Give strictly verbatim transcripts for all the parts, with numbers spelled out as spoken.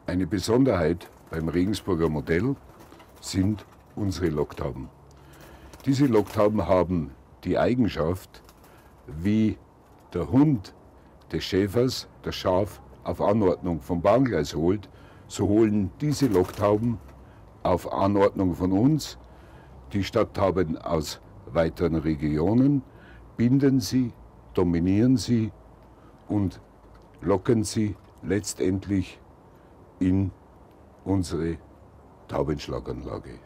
Eine Besonderheit beim Regensburger Modell sind unsere Locktauben. Diese Locktauben haben die Eigenschaft, wie der Hund des Schäfers das Schaf auf Anordnung vom Bahngleis holt, so holen diese Locktauben auf Anordnung von uns die Stadttauben aus weiteren Regionen, binden sie, dominieren sie und locken sie letztendlich in unsere Taubenschlaganlage.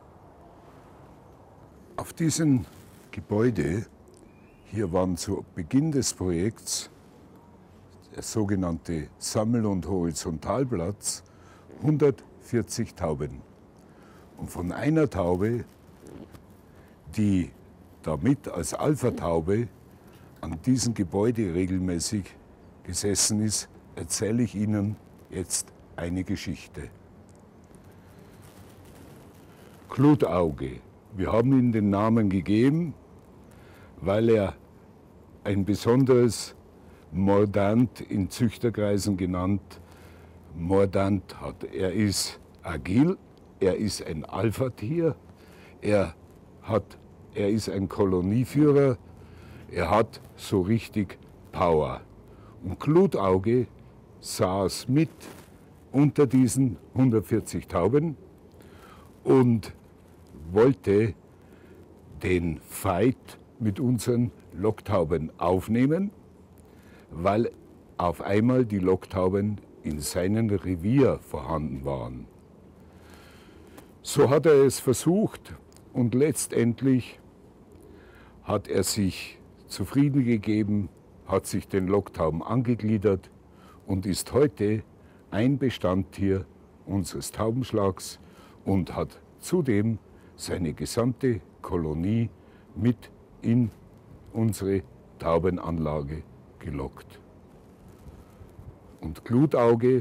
Auf diesem Gebäude, hier waren zu Beginn des Projekts der sogenannte Sammel- und Horizontalplatz, hundertvierzig Tauben. Und von einer Taube, die damit als Alpha-Taube an diesem Gebäude regelmäßig gesessen ist, erzähle ich Ihnen jetzt eine Geschichte. Klutauge. Wir haben ihm den Namen gegeben, weil er ein besonderes Mordant in Züchterkreisen genannt Mordant hat. Er ist agil, er ist ein Alpha-Tier, er, hat, er ist ein Kolonieführer, er hat so richtig Power. Und Klutauge saß mit unter diesen hundertvierzig Tauben und wollte den Fight mit unseren Locktauben aufnehmen, weil auf einmal die Locktauben in seinem Revier vorhanden waren. So hat er es versucht und letztendlich hat er sich zufrieden gegeben, hat sich den Locktauben angegliedert und ist heute ein Bestandtier unseres Taubenschlags und hat zudem seine gesamte Kolonie mit in unsere Taubenanlage gelockt. Und Klutauge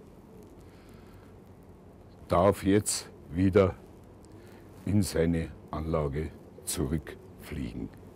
darf jetzt wieder in seine Anlage zurückfliegen.